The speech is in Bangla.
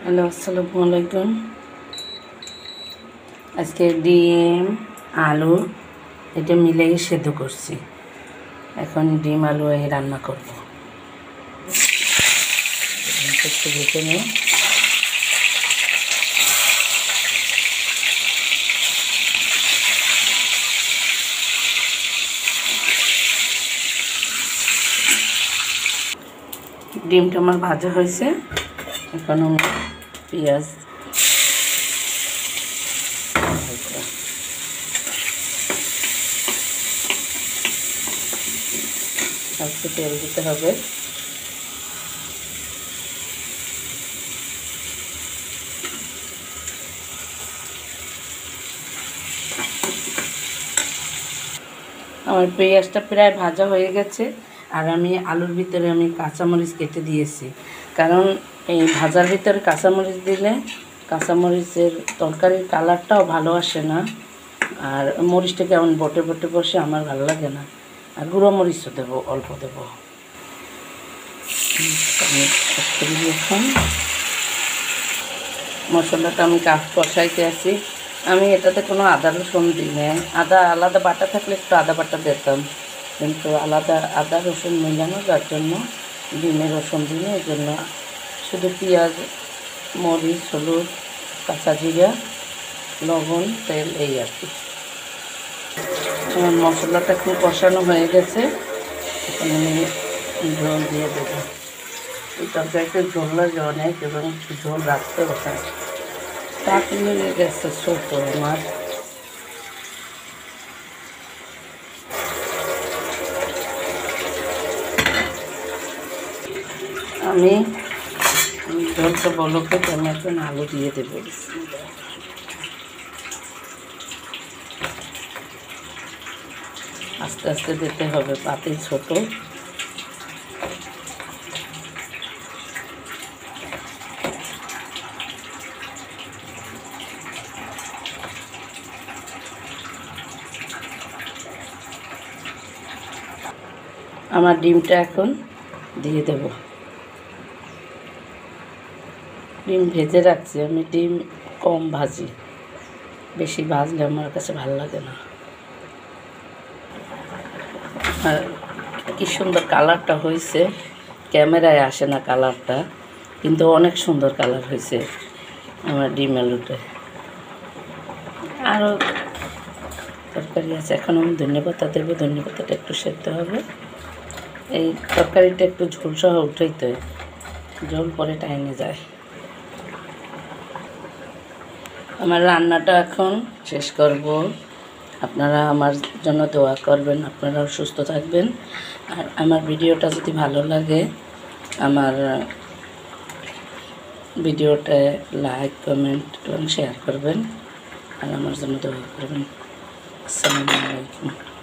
হ্যালো, আসসালামু আলাইকুম। আজকে ডিম আলু এটা মিলেই সেদ্ধ করছি। এখন ডিম আলু এই রান্না করব। একটু ভেজে নিই। ডিমটা আমার ভাজা হয়েছে। এখন আমি পেঁয়াজ একটু তেল দিতে হবে। আমার পেঁয়াজটা প্রায় ভাজা হয়ে গেছে, আর আমি আলুর ভিতরে কাঁচামরিচ কেটে দিয়েছি, কারণ এই ভাজার ভিতরে কাঁচামরিচ দিলে কাঁচামরিচের তরকারির কালারটাও ভালো আসে না, আর মরিচটা কেমন বটে বটে বসে, আমার ভালো লাগে না। আর গুঁড়ো মরিচও দেবো, অল্প দেবো। এখন মশলাটা আমি কষাইতে আছি। আমি এটাতে কোনো আদা রসুন দিই না। আদা আলাদা বাটা থাকলে একটু আদা বাটা দিতাম, কিন্তু আলাদা আদা রসুন মিলানো, যার জন্য ডিমে রসুন দিই না। এই জন্য শুধু পেঁয়াজ, মরিচ, হলুদ, কাঁচা জিরা, লবণ, তেল, এই আর কি। আমার মশলাটা খুব কষানো হয়ে গেছে। এখন আমি ঝোল দিয়ে দেবো। এই তরকারিতে ঝোল লাগে অনেক, এবং ঝোল রাখতে হবে। তাক লেগে গেছে ছোট আমার। আমি ঝোলটা বলকে আমি এখন আলু দিয়ে দেবো। আস্তে আস্তে দিতে হবে, পাতি ছোট। আমার ডিমটা এখন দিয়ে দেব। ডিম ভেজে রাখছি আমি। ডিম কম ভাজি, বেশি ভাজলে আমার কাছে ভালো লাগে না। আর কি সুন্দর কালারটা হয়েছে, ক্যামেরায় আসে না কালারটা, কিন্তু অনেক সুন্দর কালার হয়েছে আমার ডিম আলুটা। আরও তরকারি আছে, এখন আমি ধনেপাতা দেবো। ধনেপাতাটা একটু সেদ্ধ হবে। এই তরকারিটা একটু ঝোলসহ উঠাইতে হয়, ঝোল পরে টাইমে যায়। আমার রান্নাটা এখন শেষ করব। আপনারা আমার জন্য দোয়া করবেন, আপনারাও সুস্থ থাকবেন। আর আমার ভিডিওটা যদি ভালো লাগে, আমার ভিডিওটা লাইক, কমেন্ট এবং শেয়ার করবেন, আর আমার জন্য দোয়া করবেন। আসসালামু আলাইকুম।